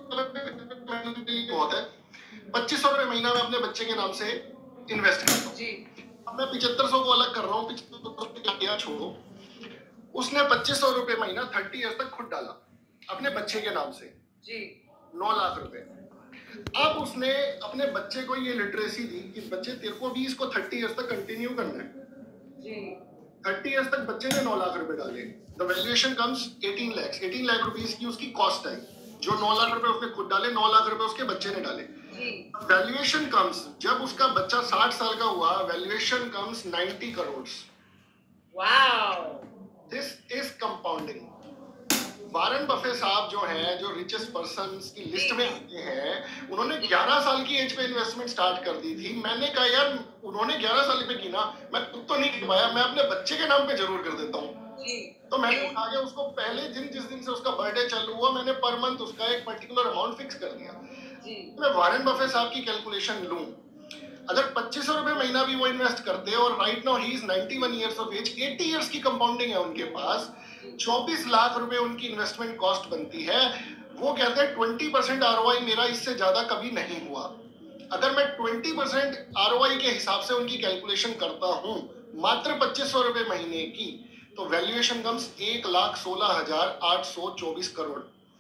बहुत है, पच्चीस सौ रुपए महीना में अपने बच्चे के नाम से इन्वेस्ट करता हूँ। अब मैं पिछहत्तर सौ को अलग कर रहा हूँ, पिछहत्तर छोड़ो। उसने पच्चीस सौ रुपए महीना थर्टी इयर्स तक खुद डाला अपने बच्चे के नाम से जी, नौ लाख रुपए। अब उसने अपने बच्चे को ये लिटरेसी दी कि बच्चे तेरे को भी इसको थर्टी इयर्स तक कंटिन्यू करना है जी। थर्टी इयर्स तक बच्चे ने नौ लाख रुपए डाले, the valuation comes eighteen lakh eighteen lakh rupees की उसकी कॉस्ट आई। जो नौ लाख रुपए उसने खुद डाले, नौ लाख रुपए उसके बच्चे ने डाले। वैल्यूएशन कम्स, जब उसका बच्चा साठ साल का हुआ, valuation comes ninety crore. Wow, this is compounding. Warren Buffett साहब जो हैं, जो रिचेस्ट पर्सन्स की लिस्ट में आते हैं, उन्होंने ग्यारह साल की एज पे इन्वेस्टमेंट स्टार्ट कर दी थी। मैंने कहा यार उन्होंने ग्यारह साल पे की ना, मैं खुद तो नहीं कर पाया, मैं अपने बच्चे के नाम पे जरूर कर देता हूँ। तो मैंने आगे उसको पहले दिन जिस दिन से उसका बर्थडे चालू हुआ, मैंने पर मंथ उसका एक पर्टिकुलर अमाउंट फिक्स कर दिया। तो मैं वारेन बफे साहब की कैलकुलेशन लूं, अगर पच्चीस सौ रुपए महीना भी वो इन्वेस्ट करते हैं और राइट नाउ ही is ninety one years of age, अस्सी इयर्स की कंपाउंडिंग है उनके पास, चौबीस लाख रुपए उनकी इन्वेस्टमेंट कॉस्ट बनती है। वो कहते हैं ट्वेंटी परसेंट आरओआई मेरा इससे ज्यादा कभी नहीं हुआ। अगर मैं ट्वेंटी परसेंट आरओआई के हिसाब से उनकी कैलकुलेशन करता हूं मात्र पच्चीस सौ रुपए महीने की, तो वैल्यूएशन कम्स एक लाख सोलह हजार आठ सौ चौबीस करोड़।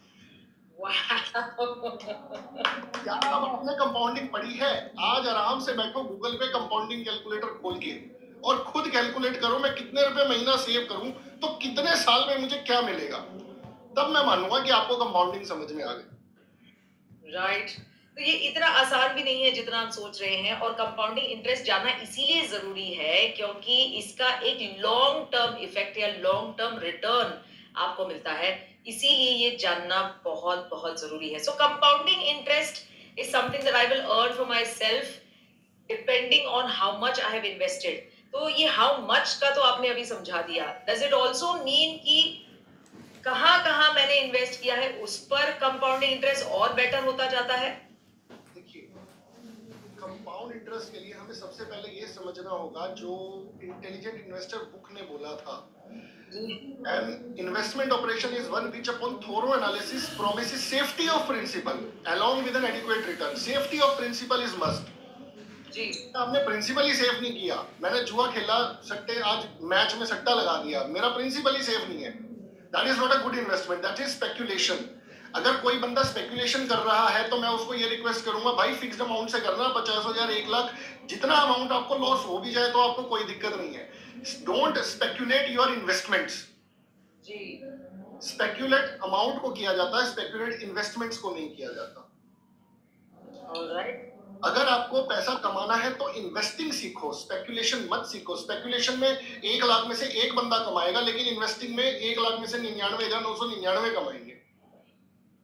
क्या आप आपने कंपाउंडिंग पढ़ी है? आज आराम से बैठो गूगल पे कंपाउंडिंग कैलकुलेटर खोल के और खुद कैलकुलेट करो मैं कितने रुपए महीना सेव करूं तो कितने साल में मुझे क्या मिलेगा, तब मैं मानूंगा कि आपको कंपाउंडिंग समझ में आ गई। Right right. तो ये इतना आसान भी नहीं है जितना हम सोच रहे हैं, और कंपाउंडिंग इंटरेस्ट जानना इसीलिए जरूरी है क्योंकि इसका एक लॉन्ग टर्म इफेक्ट या लॉन्ग टर्म रिटर्न आपको मिलता है, इसीलिए ये जानना बहुत बहुत जरूरी है। So compounding interest is something that I will earn for myself depending on how much I have invested. तो ये हाउ मच का तो आपने अभी समझा दिया। डज इट आल्सो मीन कि कहां कहां मैंने इन्वेस्ट किया है उस पर कंपाउंडिंग इंटरेस्ट और बेटर होता जाता है? देखिए, कंपाउंड इंटरेस्ट के लिए हमें सबसे पहले ये समझना होगा जो इंटेलिजेंट इन्वेस्टर बुक ने बोला था, an investment operation is one which upon thorough analysis promises safety of principal along with an adequate return. Safety of principal is must. जी, आपने प्रिंसिपल ही सेफ नहीं किया, मैंने जुआ खेला, सट्टे, आज मैच में सट्टा लगा दिया, मेरा प्रिंसिपल ही सेफ नहीं है, that is not a good investment, that is speculation. अगर कोई बंदा स्पेक्यूलेशन कर रहा है तो मैं उसको ये रिक्वेस्ट करूंगा भाई फिक्स्ड अमाउंट से करना, पचास हजार एक लाख, जितना अमाउंट आपको लॉस हो भी जाए तो आपको कोई दिक्कत नहीं है। Don't speculate your investments. जी, स्पेक्यूलेट अमाउंट को किया जाता है, स्पेक्यूलेट इन्वेस्टमेंट्स को नहीं किया जाता। ऑलराइट, अगर आपको पैसा कमाना है तो इन्वेस्टिंग सीखो, स्पेक्यूलेशन मत सीखो। स्पेक्यूलेशन में एक लाख में से एक बंदा कमाएगा, लेकिन इन्वेस्टिंग में एक लाख में से निन्यानवे हजार नौ सौ निन्यानवे कमाएंगे।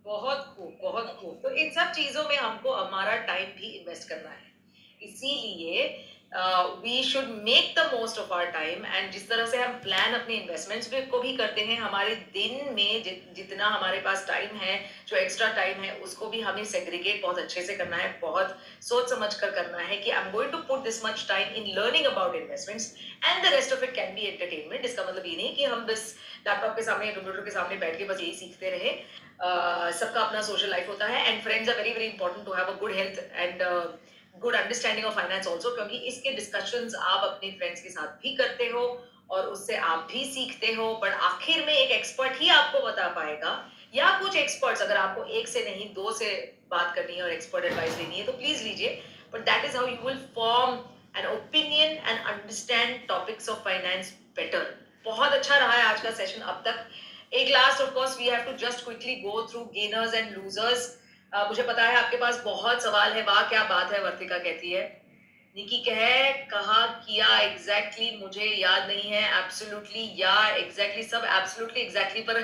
बहुत खूब, बहुत खूब। तो इन सब चीजों में हमको हमारा टाइम भी इन्वेस्ट करना है। इसीलिए we should make the most of our time, and जिस तरह से हम प्लान अपने इन्वेस्टमेंट्स को भी करते हैं, हमारे दिन में जि, जितना हमारे पास टाइम है, जो एक्स्ट्रा टाइम है, उसको भी हमें सेग्रीगेट बहुत अच्छे से करना है, बहुत सोच समझ कर करना है कि I am going to put this much time in learning about investments and the rest of it can be entertainment. इसका मतलब ये नहीं कि हम बस लैपटॉप के सामने, कंप्यूटर के सामने बैठ के बस यही सीखते रहे। uh, सबका अपना सोशल लाइफ होता है, and friends are very very important to have a good health and good understanding of finance also, क्योंकि इसके डिस्कशंस आप अपने फ्रेंड्स के साथ भी करते हो और उससे आप भी सीखते हो, बट आखिर में एक एक्सपर्ट ही आपको बता पाएगा, या कुछ एक्सपर्ट्स, अगर आपको एक से नहीं दो से बात करनी है और एक्सपर्ट एडवाइस लेनी है तो प्लीज लीजिए, but that is how you will form an opinion and understand topics of finance better. बहुत अच्छा रहा है आज का सेशन अब तक। एक last, of course we have to just quickly go through gainers and losers. Uh, मुझे पता है आपके पास बहुत सवाल है। वाह क्या बात है, वर्तिका कहती है। निकी कहे कहा किया एग्जैक्टली exactly, मुझे याद नहीं है। एब्सोल्युटली या एग्जैक्टली सब एब्सोल्युटली एग्जैक्टली पर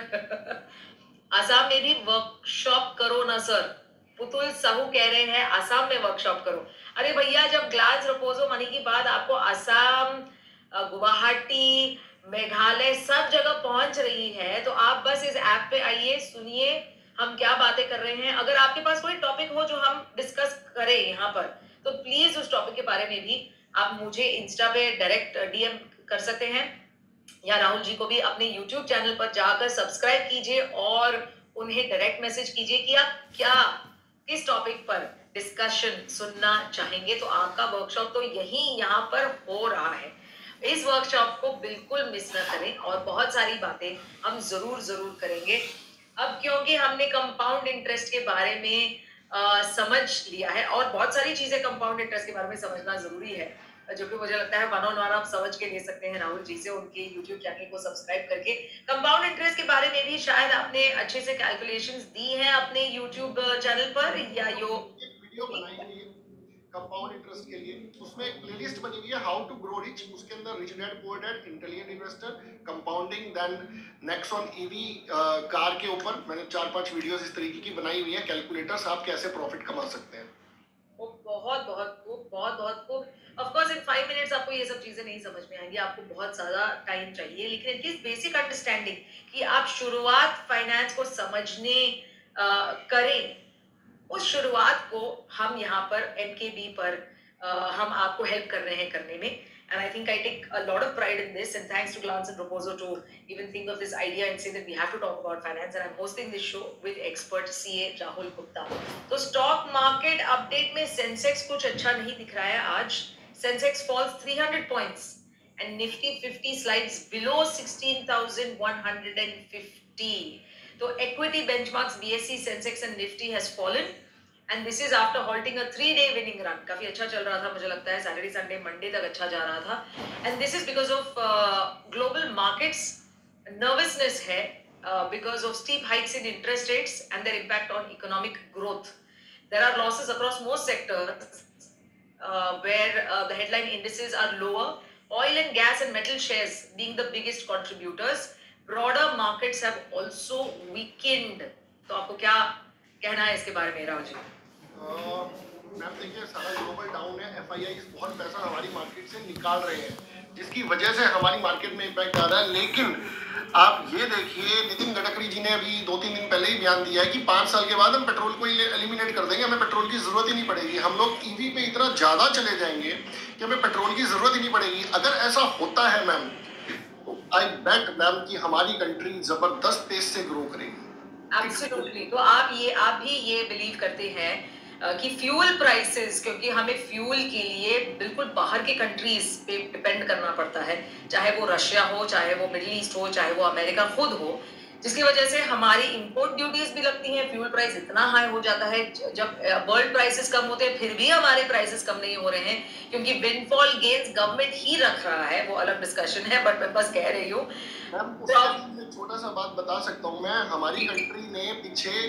आसाम में भी वर्कशॉप करो ना सर। पुतुल साहू कह रहे हैं आसाम में वर्कशॉप करो। अरे भैया, जब ग्लास रपोजो मनी की बात आपको आसाम, गुवाहाटी, मेघालय सब जगह पहुंच रही है, तो आप बस इस ऐप पे आइए, सुनिए हम क्या बातें कर रहे हैं। अगर आपके पास कोई टॉपिक हो जो हम डिस्कस करें यहाँ पर, तो प्लीज उस टॉपिक के बारे में भी आप मुझे इंस्टा पे डायरेक्ट डीएम कर सकते हैं, या राहुल जी को भी अपने यूट्यूब चैनल पर जाकर सब्सक्राइब कीजिए और उन्हें डायरेक्ट मैसेज कीजिए कि आप क्या, किस टॉपिक पर डिस्कशन सुनना चाहेंगे। तो आपका वर्कशॉप तो यही यहाँ पर हो रहा है। इस वर्कशॉप को बिल्कुल मिस न करें, और बहुत सारी बातें हम जरूर जरूर करेंगे। अब क्योंकि हमने कंपाउंड इंटरेस्ट के बारे में आ, समझ लिया है, और बहुत सारी चीजें कंपाउंड इंटरेस्ट के बारे में समझना जरूरी है, जो कि मुझे लगता है वन ऑन वन आप समझ के ले सकते हैं राहुल जी से, उनके यूट्यूब चैनल को सब्सक्राइब करके। कंपाउंड इंटरेस्ट के बारे में भी शायद आपने अच्छे से कैलकुलेशंस दी हैं अपने यूट्यूब चैनल पर, या यो एक वीडियो बनाई हुई है कंपाउंड इंटरेस्ट के लिए, उसमें एक प्लेलिस्ट बनी हुई है हाउ टू ग्रो रिच। उसके अंदर rich dad poor dad, intelligent investor, compounding, then Nexon EV car के ऊपर मैंने चार पांच वीडियोस इस तरीके की बनाई हुई है, कैलकुलेटर्स, आप कैसे प्रॉफिट कमा सकते हैं। वो बहुत बहुत खूब, बहुत बहुत खूब। Of course in five minutes आपको ये सब चीजें नहीं समझ में आएंगी, आपको बहुत ज्यादा टाइम चाहिए, लेकिन एटलीस्ट बेसिक अंडरस्टैंडिंग कि आप शुरुआत फाइनेंस को समझने uh, करें, उस शुरुआत को हम यहाँ पर एमकेबी पर uh, हम आपको हेल्प कर रहे हैं करने में। And I think I take a lot of pride in this, and thanks to Glance and Proposo to even think of this idea and say that we have to talk about finance. And I'm hosting this show with expert C A Rahul Gupta. तो stock market update में Sensex कुछ अच्छा नहीं दिख रहा है आज। Sensex falls three hundred points and Nifty fifty slides below sixteen thousand one hundred fifty. तो equity benchmarks B S E, Sensex and Nifty has fallen. And this is after halting a three-day winning run. काफी अच्छा चल रहा था, मुझे लगता है Saturday Sunday Monday तक अच्छा जा रहा था। And this is because of uh, global markets nervousness है, uh, because of steep hikes in interest rates and their impact on economic growth. There are losses across most sectors uh, where uh, the headline indices are lower. Oil and gas and metal shares being the biggest contributors. Broader markets have also weakened. तो आपको क्या कहना है इसके बारे में Rahul ji? Ma'am देखिए, सारा ग्लोबल डाउन है, एफआईआई बहुत पैसा हमारी मार्केट से निकाल रहे हैं, जिसकी वजह से हमारी मार्केट में इम्पैक्ट आ रहा है। लेकिन आप ये देखिए, नितिन गडकरी जी ने अभी दो तीन दिन पहले ही बयान दिया है कि पांच साल के बाद हम पेट्रोल को एलिमिनेट कर देंगे, हमें पेट्रोल की जरूरत ही नहीं पड़ेगी, हम लोग ईवी पे इतना ज्यादा चले जाएंगे कि हमें पेट्रोल की जरूरत ही नहीं पड़ेगी। अगर ऐसा होता है मैम, तो आई बेट मैम कि हमारी कंट्री जबरदस्त पेस से ग्रो करेगी। एब्सोल्युटली। तो आप ये आप भी ये बिलीव करते हैं कि फ्यूल प्राइसेस, क्योंकि हमें फ्यूल के लिए बिल्कुल बाहर के कंट्रीज पे डिपेंड करना पड़ता है, चाहे वो रशिया हो, चाहे वो मिडिल ईस्ट हो, चाहे वो अमेरिका खुद हो, जिसकी वजह से हमारी इंपोर्ट ड्यूटीज भी लगती हैं। फ्यूल प्राइस इतना हाई हो जाता है, जब वर्ल्ड प्राइसेस कम होते हैं फिर भी हमारे प्राइसेस कम नहीं हो रहे हैं, क्योंकि विंडफॉल गेन्स गवर्नमेंट ही रख रहा है, वो अलग डिस्कशन है, बट मैं बस कह रही हूँ। छोटा सा बात बता सकता हूँ मैं, हमारी कंट्री ने पीछे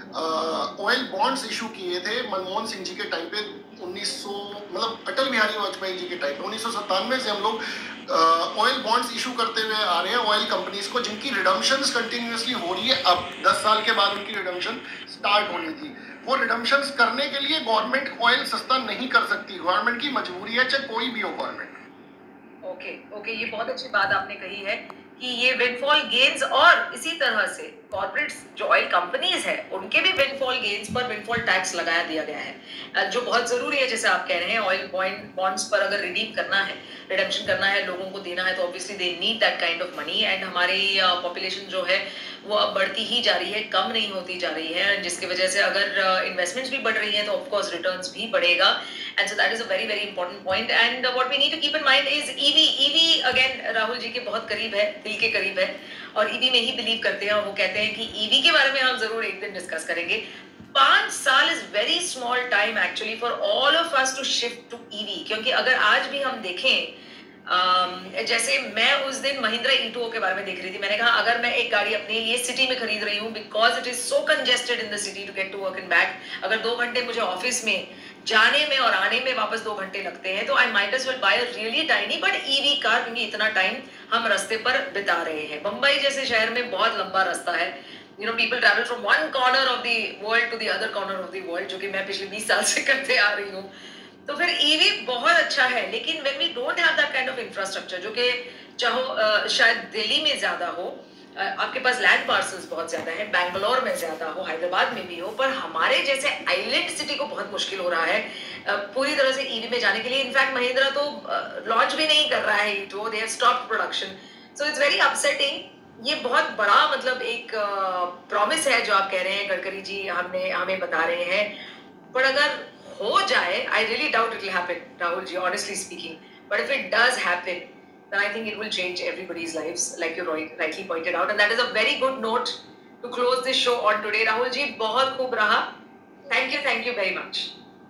ऑयल बॉन्ड्स इशू किए थे मनमोहन सिंह जी के टाइम पे, उन्नीस सौ मतलब अटल बिहारी वाजपेयी जी के टाइम पे उन्नीस सौ सत्तानवे से हम लोग ऑयल बॉन्ड्स इशू करते हुए आ रहे हैं ऑयल कंपनीज को, जिनकी रिडम्पशंस कंटिन्यूसली हो रही है। अब दस साल के बाद उनकी रिडम्पशन स्टार्ट होनी थी। वो रिडम्पशंस करने के लिए गवर्नमेंट ऑयल सस्ता नहीं कर सकती, गवर्नमेंट की मजबूरी है, चाहे कोई भी हो गवर्नमेंट। ओके ओके, ये बहुत अच्छी बात आपने कही है कि ये विंडफॉल गेन्स, और इसी तरह से कॉर्पोरेट्स जो ऑयल कंपनीज है उनके भी विंडफॉल गेन्स पर विंडफॉल टैक्स लगाया दिया गया है, जो बहुत जरूरी है। जैसे आप कह रहे हैं ऑयल बॉन्ड्स पर अगर रिडीम करना है, रिडेम्पशन करना है, लोगों को देना है, तो obviously they need that kind of money. And हमारी पॉपुलेशन जो है वो अब बढ़ती ही जा रही है, कम नहीं होती जा रही है, जिसकी वजह से अगर इन्वेस्टमेंट्स uh, भी बढ़ रही हैं तो ऑफकोर्स रिटर्न्स भी बढ़ेगा। And so that is a very very important point. And what we need to keep in mind is EV. EV again Rahul ji के बहुत करीब है, दिल के करीब है, और ईवी में ही बिलीव करते हैं, और वो कहते हैं कि ईवी के बारे में हम जरूर एक दिन डिस्कस करेंगे। पांच साल is very small time actually for all of us to shift to EV, क्योंकि अगर आज भी हम देखें, Um, जैसे मैं उस दिन महिंद्रा ई टू ओ के बारे में देख रही थी, मैंने कहा अगर मैं एक गाड़ी अपने लिए सिटी में खरीद रही हूँ, because it is so congested in the city to get to work and back, अगर दो घंटे मुझे ऑफिस में जाने में और आने में वापस दो घंटे लगते हैं, तो I might as well buy a really tiny but EV car, क्योंकि इतना टाइम हम रास्ते पर बिता रहे हैं। मुंबई जैसे शहर में बहुत लंबा रास्ता है, you know people travel from one corner of the world to the other corner of the world, जो कि मैं पिछले बीस साल से करते आ रही हूँ। तो फिर ईवी बहुत अच्छा है, लेकिन when we don't have that kind of infrastructure, जो कि चाहो शायद दिल्ली में ज्यादा हो, आपके पास लैंड पार्सल्स बहुत ज्यादा है, बैंगलोर में ज्यादा हो, हैदराबाद में भी हो, पर हमारे जैसे आइलैंड सिटी को बहुत मुश्किल हो रहा है पूरी तरह से ईवी में जाने के लिए। इनफैक्ट महिंद्रा तो लॉन्च भी नहीं कर रहा है E two O, they have stopped production, so it's very upsetting. ये बहुत बड़ा मतलब एक प्रॉमिस है जो आप कह रहे हैं, गडकरी जी हमने हमें बता रहे हैं, पर अगर हो जाए, I really doubt it will happen, Rahul ji, honestly speaking. But if it does happen, then I think it will change everybody's lives, like you rightly pointed out. And that is a very good note to close this show on today. Rahul ji, बहुत खूब रहा. Thank you, thank you very much.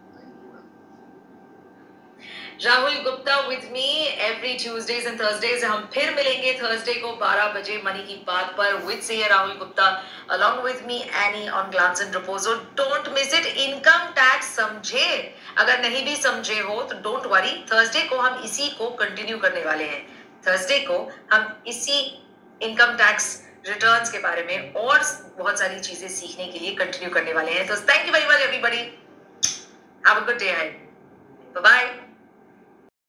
Rahul Gupta with me every Tuesdays and Thursdays. हम फिर मिलेंगे Thursday को बारह बजे money की बात पर विद से Rahul Gupta along with me Annie on Glance and Proposal. Don't miss it. Income tax समझे, अगर नहीं भी समझे हो तो डोंट वरी, थर्सडे को हम इसी को कंटिन्यू करने वाले हैं। थर्सडे को हम इसी इनकम टैक्स रिटर्न्स के बारे में और बहुत सारी चीजें सीखने के लिए कंटिन्यू करने वाले हैं। तो thank you very much everybody, have a good day ahead, bye bye.